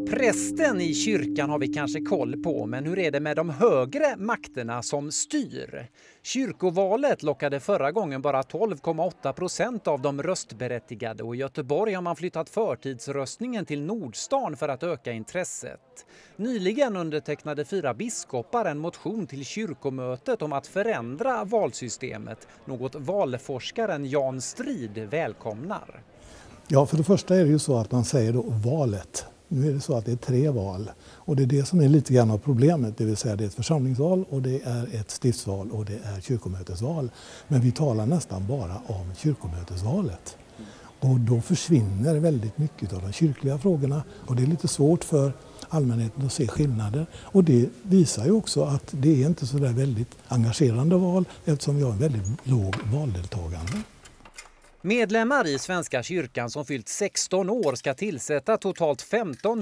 Prästen i kyrkan har vi kanske koll på, men hur är det med de högre makterna som styr? Kyrkovalet lockade förra gången bara 12,8% av de röstberättigade och i Göteborg har man flyttat förtidsröstningen till Nordstan för att öka intresset. Nyligen undertecknade 4 biskopar en motion till kyrkomötet om att förändra valsystemet, något valforskaren Jan Strid välkomnar. Ja, för det första är det ju så att man säger då valet. Nu är det så att det är 3 val och det är det som är lite grann av problemet, det vill säga det är ett församlingsval och det är ett stiftsval och det är kyrkomötesval. Men vi talar nästan bara om kyrkomötesvalet. Och då försvinner väldigt mycket av de kyrkliga frågorna och det är lite svårt för allmänheten att se skillnader. Och det visar ju också att det är inte så där väldigt engagerande val eftersom vi har en väldigt låg valdeltagande. Medlemmar i Svenska kyrkan som fyllt 16 år ska tillsätta totalt 15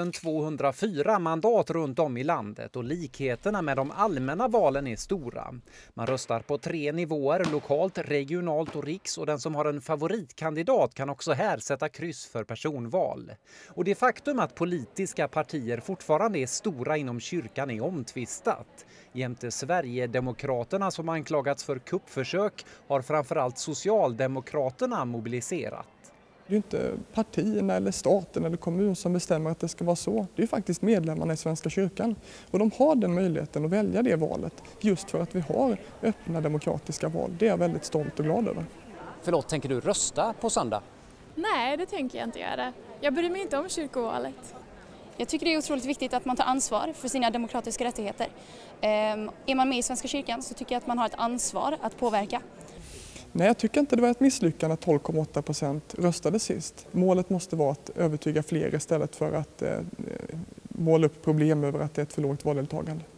204 mandat runt om i landet och likheterna med de allmänna valen är stora. Man röstar på 3 nivåer, lokalt, regionalt och riks, och den som har en favoritkandidat kan också här sätta kryss för personval. Och det faktum att politiska partier fortfarande är stora inom kyrkan är omtvistat. Jämte Sverigedemokraterna som anklagats för kuppförsök har framförallt Socialdemokraterna mobiliserat. Det är inte partierna eller staten eller kommun som bestämmer att det ska vara så. Det är faktiskt medlemmarna i Svenska kyrkan. Och de har den möjligheten att välja det valet just för att vi har öppna demokratiska val. Det är jag väldigt stolt och glad över. Förlåt, tänker du rösta på söndag? Nej, det tänker jag inte göra. Jag bryr mig inte om kyrkovalet. Jag tycker det är otroligt viktigt att man tar ansvar för sina demokratiska rättigheter. Är man med i Svenska kyrkan så tycker jag att man har ett ansvar att påverka. Nej, jag tycker inte det var ett misslyckande att 12,8% röstade sist. Målet måste vara att övertyga fler istället för att måla upp problem över att det är ett för lågt valdeltagande.